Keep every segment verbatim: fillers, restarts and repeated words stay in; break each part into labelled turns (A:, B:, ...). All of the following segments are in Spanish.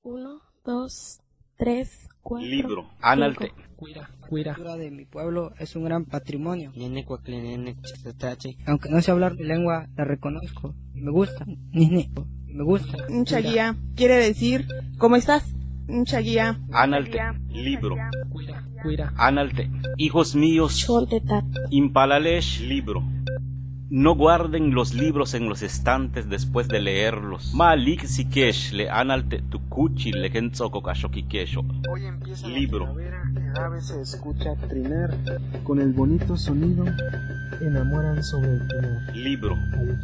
A: Uno, dos, tres, cuatro.
B: Libro. Analte.
C: Cuira, cuira.
D: La cultura de mi pueblo es un gran patrimonio. Aunque no sé hablar mi lengua, la reconozco. Me gusta. Me gusta.
E: Nchaguía quiere decir ¿cómo estás? Nchaguía.
B: Analte. Libro.
C: Cuira, cuira.
B: Analte. Hijos míos,
A: Choltetat.
B: impalalesh libro. No guarden los libros en los estantes después de leerlos. Malik sikesh le analte tukuchi le kentzoko kashokikesho.
F: Hoy empieza
B: Libro.
F: la primavera, el ave se escucha trinar, con el bonito sonido enamoran sobre el primer.
B: Libro.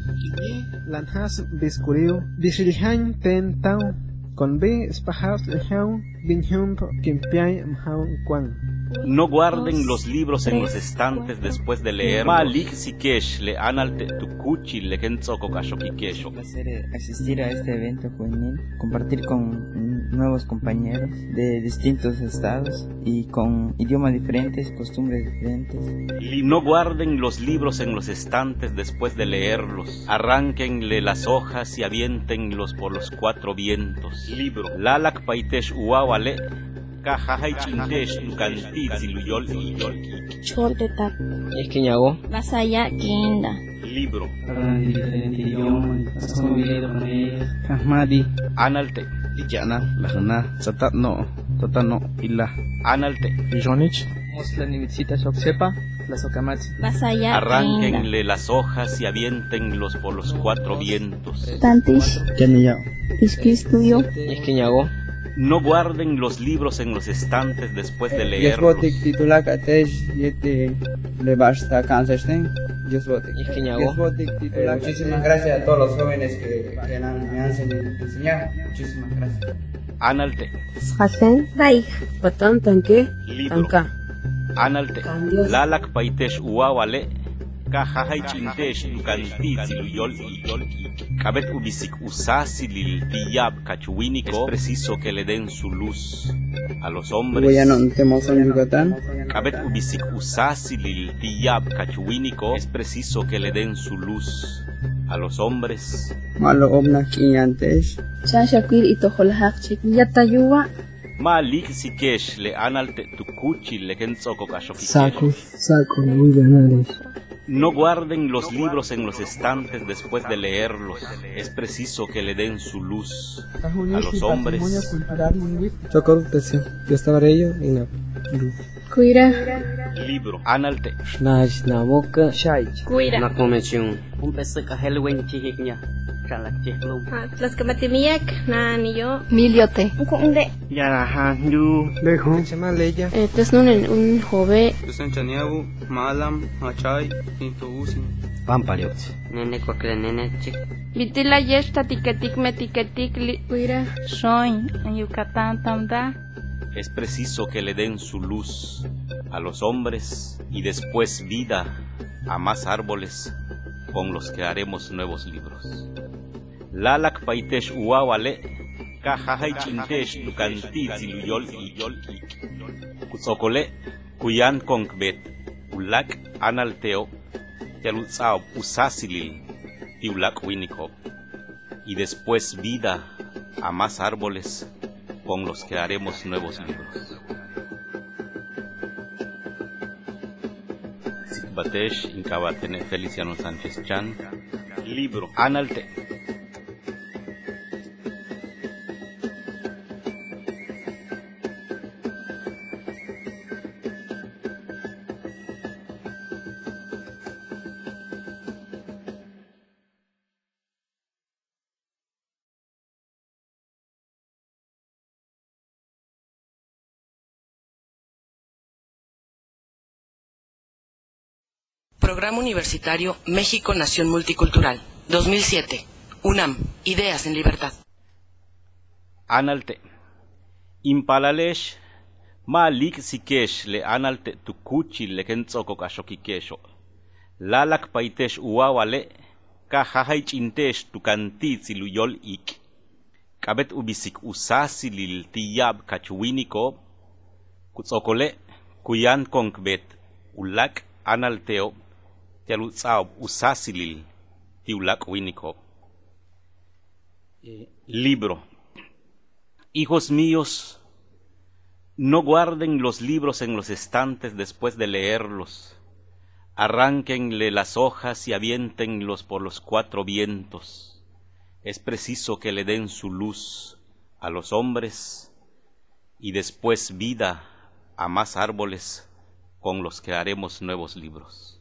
F: Lanhas biscureo, bisilihan ten tau, con B spahas lehaun, binhum kimpiai mhaun kwan.
B: No guarden los libros en los estantes después de leer. Malik sikesh le analte tukuchi le kentzoko kashokikesho.
G: Un placer asistir a este evento juvenil, compartir con nuevos compañeros de distintos estados y con idiomas diferentes, costumbres diferentes.
B: No guarden los libros en los estantes después de leerlos. Arránquenle las hojas y aviéntenlos por los cuatro vientos. Libro. Lalak paitesh uawale. Kajahay chintesh tukantiz iluyol iluyol.
A: Choltetat.
C: Es que ñago.
A: Masaya Kinda.
B: Libro.
C: Hablan diferente idioma, son videos con ellos.
D: Ahmadi.
B: Analte.
D: Ijana. Lajana. Satat no. Tata no. Ila.
B: Analte.
F: Jonich.
C: Mosla nivitzita shoksepa, la sokamatsi.
A: Masaya Kinda.
B: Arránquenle las hojas y aviéntenlos por los cuatro vientos.
A: Tantish.
D: Keniyao.
A: Iskistuyo.
C: Es que ñago.
B: No guarden los libros en los estantes después de leerlos.
G: Yesbotik titulak atesh yete le basta kansesten. Yesbotik.
C: Es que ñago.
G: Yesbotik titulak. Muchísimas gracias a todos los jóvenes que, que han- me han enseñado. Muchísimas gracias.
B: Analte.
H: Schasen, Bai, Patan Tanque,
B: Libro.
H: Tanca.
B: Analte. Lalak paitesh uawale. Kajahay chintesh tukantiz iluyol iluyol. Kabet ubisik usasi lil tiyab kachuwiniko. Es preciso que le den su luz a los hombres.
G: Voy a no temos en Yucatán.
B: Kabet ubisik usasi lil tiyab kachuwiniko. Es preciso que le den su luz a los hombres.
G: Malo obna kiantesh.
H: Chashaquir y Tojolahachik, Yatayuwa,
B: Malik sikesh le analte tukuchi le kentzoko
F: Saco,
B: kashokikesho.
F: saco, muy banales.
B: No guarden los libros en los estantes después de leerlos. Es preciso que le den su luz a los hombres.
F: cultural lingüístico. Chocortese, que estaba ello y no.
H: Cuira,
B: Libro. Analte.
C: Nash na boca. Shai.
A: Cuira.
C: Nakomechun. Un pesca helwen chihiknya. Kalak chihlum.
A: Tlaskamatimiak. Naniyo.
H: Miliote,
A: Kunde.
C: Yarahandu.
F: Lejos. Se llama Leya.
H: Tesnunen un jove,
I: Tusanchaniabu, Malam, Machay, Intuusin.
C: Pampaliox.
I: Nene kwakle nene chik.
H: Vitila Yesh, Tatiketik, Metiketik, Cuira, Soy, en Yucatán, Tamda,
B: Es preciso que le den su luz a los hombres y después vida a más árboles con los que haremos nuevos libros. Lalak paitesh uawale. Kajahay chintesh tukantiz iluyol iluyol. Kutsokole kuyan konkbet. Ulak analteo. Yalutzao usasilil. Tiulak winiko. Y después vida a más árboles con los que haremos nuevos libros. Sikbatesh Inkabatene Feliciano Sánchez Chan. Libro. Analte.
J: Programa Universitario México Nación Multicultural, dos mil siete. UNAM, Ideas en Libertad.
B: Analte. Impalalesh. Malik sikesh le analte tukuchi le kentzoko kashokikesho. Lalak paitesh uawale. Kajahay chintesh tukantiz iluyol ik. Kabet ubisik usasi lil tiyab kachuwiniko. Kutsokole kuyan konkbet. Ulak analteo. Yalutzao usasilil. Tiulak winiko. Libro. Hijos míos, no guarden los libros en los estantes después de leerlos. Arránquenle las hojas y aviéntenlos por los cuatro vientos. Es preciso que le den su luz a los hombres y después vida a más árboles con los que haremos nuevos libros.